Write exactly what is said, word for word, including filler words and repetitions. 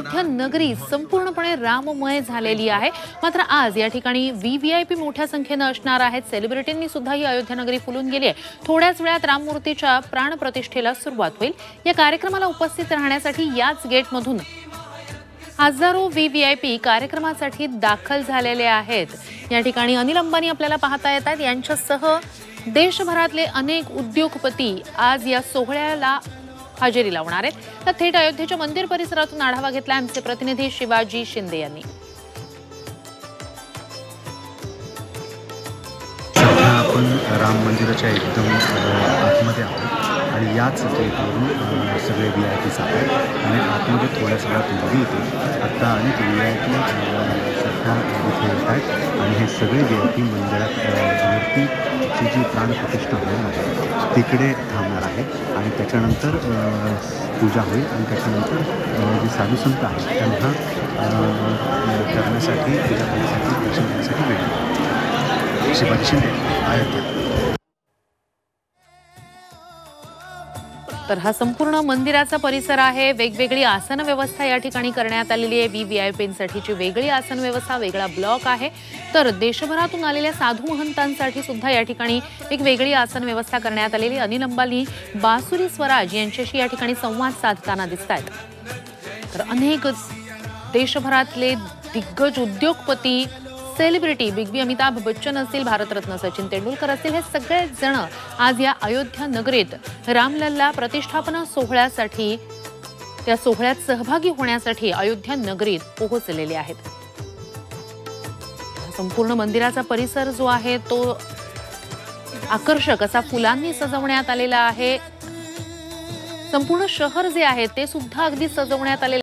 अयोध्या नगरी संपूर्णपणे राममय झालेली आहे। मात्र आज या ठिकाणी व्हीव्हीआयपी मोठ्या संख्येने असणार आहेत। सेलिब्रिटींनी सुद्धा ही अयोध्या नगरी फुलून गेली आहे। थोड्याच वेळात राममूर्तीच्या प्राणप्रतिष्ठेला सुरुवात होईल। या कार्यक्रमाला उपस्थित राहण्यासाठी याच गेटमधून हजारो व्हीव्हीआयपी कार्यक्रमासाठी दाखल झालेले आहेत। या ठिकाणी अनिल अंबानी आपल्याला पाहता येतात। यांच्यासह देशभरातले अनेक उद्योगपती आज या सोहळ्याला हजेरी लावणार आहेत। तर थेट अयोध्येच्या मंदिर परिसरातून आढावा घेतला आमचे प्रतिनिधी शिवाजी शिंदे यांनी। सध्या आपण राम मंदिराच्या एकदम आतमध्ये आहोत आणि याच गेटवरून सगळे व्ही आय पीज आहेत आणि आतमध्ये थोड्याच वेळात मुली येतील। आता अनेक व्ही आय पी सध्या इथे येत आहेत आणि हे सगळे व्ही आय पी मंदिरात मूर्तीची जी प्राणप्रतिष्ठा होणार आहे तिकडे थांबणार आहे आणि त्याच्यानंतर पूजा होईल आणि त्याच्यानंतर जे साधू संत आहेत त्यांना करण्यासाठी पूजा करण्यासाठी दर्शन घेण्यासाठी वेळ। शिवाजी शिंदे, अयोध्या। तर हा संपूर्ण मंदिराचा परिसर आहे। वेगवेगळी आसन व्यवस्था या ठिकाणी करण्यात आलेली आहे। व्हीव्हीआयपींसाठीची वेगळी आसन व्यवस्था, वेगळा ब्लॉक आहे। तर देशभरातून आलेल्या साधू महंतांसाठी सुद्धा या ठिकाणी एक वेगळी आसन व्यवस्था करण्यात आलेली। अनिल अंबानी बासुरी स्वराज यांच्याशी या ठिकाणी संवाद साधताना दिसतात। तर अनेक देशभरातले दिग्गज उद्योगपती, celebrity, big B Amitabh Bachchan असतील, भारतरत्न सचिन तेंडुलकर असतील, हे सगळे जण आज या अयोध्या नगरीत रामलल्ला प्रतिष्ठापना सोहळ्यासाठी त्या सोहळ्यात सहभागी होण्यासाठी अयोध्या नगरीत पोहोचलेले आहेत। संपूर्ण मंदिराचा परिसर जो आहे तो आकर्षक असा फुलांनी सजवण्यात आलेला आहे। संपूर्ण शहर जे आहे ते सुद्धा अगदी सजवण्यात आलेले